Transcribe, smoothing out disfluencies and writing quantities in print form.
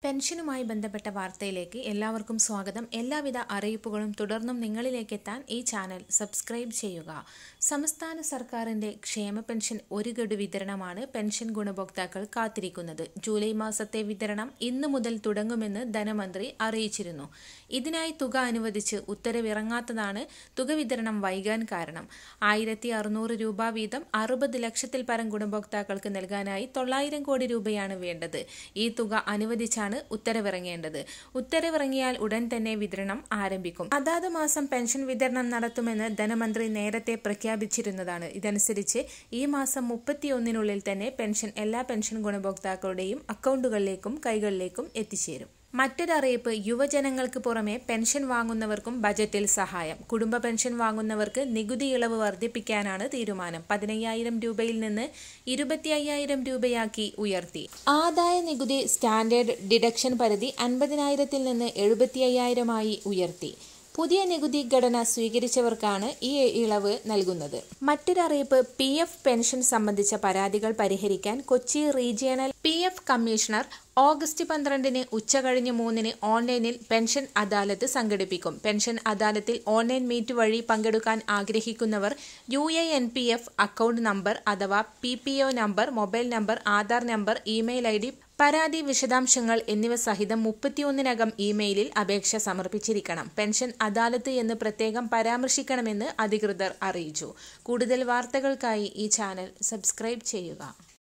പെൻഷനുമായി ബന്ധപ്പെട്ട വാർത്തയിലേക്ക് എല്ലാവർക്കും സ്വാഗതം. എല്ലാവിധ അറിയിപ്പുകളും തുടർന്നും നിങ്ങളിലേക്ക് എത്താൻ ഈ ചാനൽ സബ്സ്ക്രൈബ് ചെയ്യുക. സംസ്ഥാന സർക്കാരിന്റെ ക്ഷേമ പെൻഷൻ ഒരു ഗഡു വിതരണമാണ് പെൻഷൻ ഗുണഭോക്താക്കൾ കാത്തിരിക്കുന്നത്. ജൂലൈ മാസത്തെ വിതരണം ഇന്നു മുതൽ തുടങ്ങുമെന്ന് ധനമന്ത്രി അറിയിച്ചിരുന്നു. ഇതിനായി തുക അനുവദിച്ച് ഉത്തരവിറങ്ങാത്തതാണ് തുക വിതരണം വൈകാൻ കാരണം. 1600 രൂപ വീതം 60 ലക്ഷത്തിൽ പരം ഗുണഭോക്താക്കൾക്ക് നൽകാനായി 900 കോടി രൂപയാണ് വേണ്ടത്. ഈ തുക അനുവദിച്ചാണ് ഉത്തരവിറങ്ങേണ്ടത്. ഉത്തരവിറങ്ങിയാൽ ഉടൻ തന്നെ വിതരണം ആരംഭിക്കും. അതാത് മാസം പെൻഷൻ വിതരണം നടത്തുമെന്ന് ധനമന്ത്രി നേരത്തെ പ്രഖ്യാപിച്ചിരുന്നതാണ്. ഇതനുസരിച്ച് ഈ മാസം 31-നുള്ളിൽ തന്നെ പെൻഷൻ എല്ലാ പെൻഷൻ ഗുണഭോക്താക്കളുടെയും അക്കൗണ്ടുകളിലേക്കും കൈകളിലേക്കും എത്തിച്ചേരും. മറ്റൊരറിയിപ്പ്, യുവജനങ്ങൾക്ക് പുറമെ പെൻഷൻ വാങ്ങുന്നവർക്കും ബജറ്റിൽ സഹായം. കുടുംബ പെൻഷൻ വാങ്ങുന്നവർക്ക് നികുതി ഇളവ് വർദ്ധിപ്പിക്കാനാണ് തീരുമാനം. 15,000 രൂപയിൽ നിന്ന് 25,000 രൂപയാക്കി ഉയർത്തി. ആദായ നികുതി സ്റ്റാൻഡേർഡ് ഡിഡക്ഷൻ പരിധി 50,000-ൽ നിന്ന് 75,000-ആയി ഉയർത്തി. പുതിയ നികുതി ഘടന സ്വീകരിച്ചവർക്കാണ് ഈ ഇളവ് നൽകുന്നത്. മറ്റൊരറിയിപ്പ്, PF പെൻഷൻ സംബന്ധിച്ച പരാതികൾ പരിഹരിക്കാൻ Kochi regional PF commissioner August 12-ന് ഉച്ചകഴിഞ്ഞ് 3-ന് ഓൺലൈനിൽ പെൻഷൻ അദാലത്ത് സംഘടിപ്പിക്കും. പെൻഷൻ അദാലത്തിൽ ഓൺലൈൻ മീറ്റ് വഴി പങ്കെടുക്കാൻ ആഗ്രഹിക്കുന്നവർ UANPF അക്കൗണ്ട് നമ്പർ അഥവാ PPO number, mobile number, Aadhaar number, email ID, പരാതി വിശദാംശങ്ങൾ എന്നിവ സഹിതം 31-നകം ഇമെയിലിൽ അപേക്ഷ സമർപ്പിച്ചിരിക്കണം. പെൻഷൻ അദാലത്ത് എന്ന് പ്രത്യേകം പരാമർശിക്കണമെന്ന് അധികൃതർ അറിയിച്ചു. കൂടുതൽ വാർത്തകൾക്കായി ഈ ചാനൽ സബ്സ്ക്രൈബ് ചെയ്യുക.